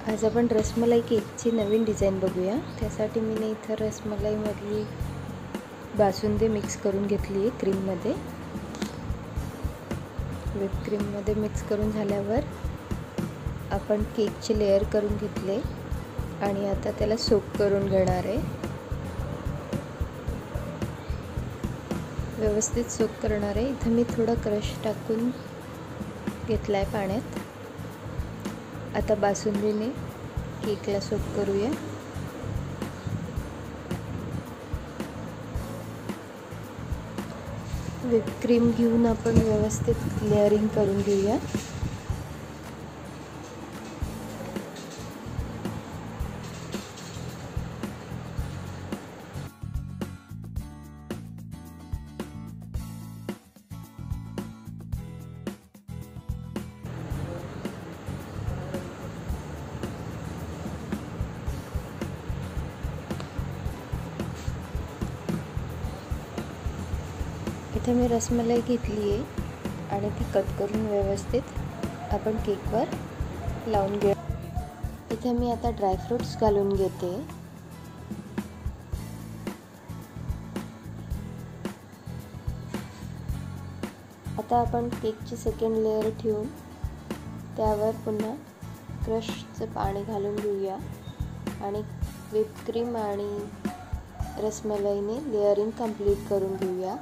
आज आपण रसमलाई केकची नवीन डिझाइन बघूया। त्यासाठी मी इथं रसमलाईमधली बासुंदी मिक्स करून घेतली आहे क्रीममध्ये। व्हिप क्रीममध्ये मिक्स करून झाल्यावर आपण केकचे लेयर करून घेतले आणि आता त्याला सोक करून घेणार आहे। व्यवस्थित सोक करणार आहे। इथं मी थोडा क्रश टाकून घेतलाय पाण्यात। आता बासुंदीने केकला सोक करूया। व्हिप क्रीम घेऊन आपण व्यवस्थित लेयरिंग करून घेऊया। इथे मी रसमलाई घेतली आहे आणि ती कट करून व्यवस्थित आपण केकवर लावून घेऊ। इथे मी आता ड्रायफ्रूट्स घालून घेते। आता आपण केकची सेकंड लेयर ठेवून त्यावर पुन्हा क्रशचं पाणी घालून घेऊया आणि व्हिप क्रीम आणि रसमलाईने लेयरिंग कंप्लीट करून घेऊया।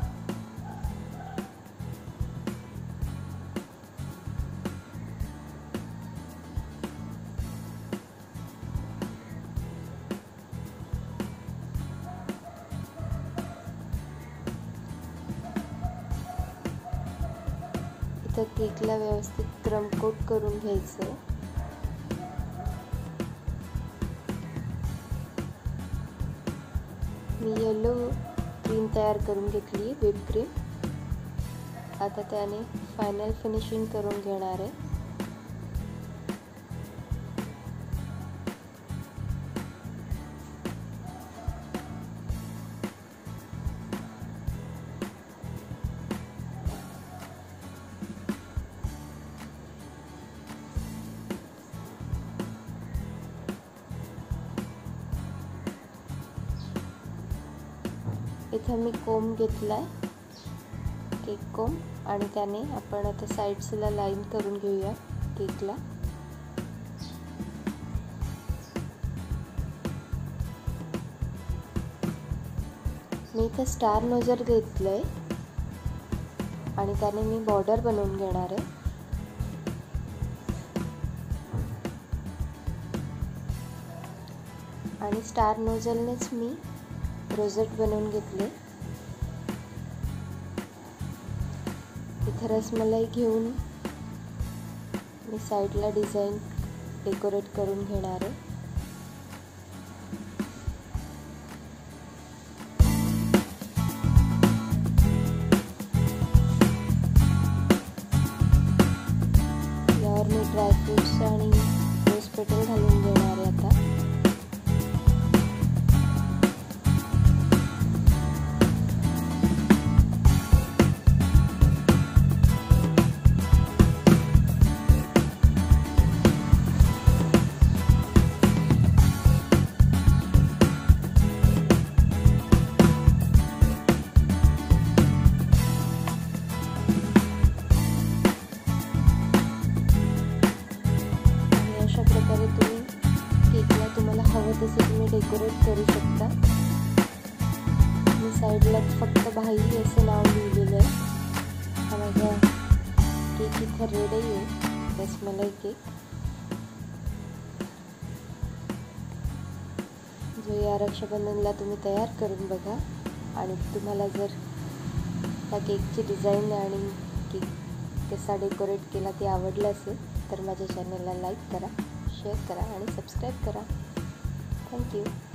इथं केकला व्यवस्थित क्रम कोट करून घ्यायचं। मी येलो क्रीम तयार करून घेतली व्हिप क्रीम। आता त्याने फायनल फिनिशिंग करून घेणार आहे। इथं मी कोम घेतलाय, केक कोम, आणि त्याने आपण आता साइड्सला लाईन करून घेऊया केकला। मी इथं स्टार नोजल घेतलंय आणि त्याने मी बॉर्डर बनवून घेणार आहे। आणि स्टार नोजलनेच मी रोजेट बनवून घेतले। इथे रसमलाई घेऊन मी साइडला डिझाईन डेकोरेट करून घेणार आहे। यावर मी ड्रायफ्रूट्स आणि रोज पेटल घालून घेणार आहे आता। केकला तुम्हाला हवं तसे तुम्ही डेकोरेट करू शकता। मी साईडला फक्त भाई असं नाव लिहिलेलं आहे। हा माझा केक इथं रेडी आहे, रसमलाई केक, जो या रक्षाबंधनला तुम्ही तयार करून बघा। आणि तुम्हाला जर त्या केकची डिझाईन आणि केक कसा डेकोरेट केला ते आवडलं असेल तर माझ्या चॅनलला लाईक करा, शेअर करा आणि सबस्क्राईब करा। थँक्यू।